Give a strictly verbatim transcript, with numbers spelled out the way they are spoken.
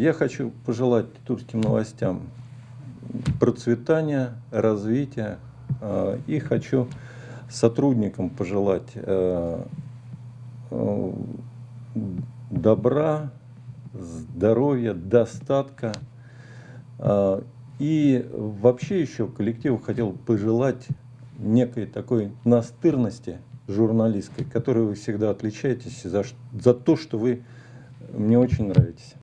Я хочу пожелать тульским новостям процветания, развития, и хочу сотрудникам пожелать добра, здоровья, достатка. И вообще еще коллективу хотел пожелать некой такой настырности журналистской, которой вы всегда отличаетесь, за, за то, что вы мне очень нравитесь.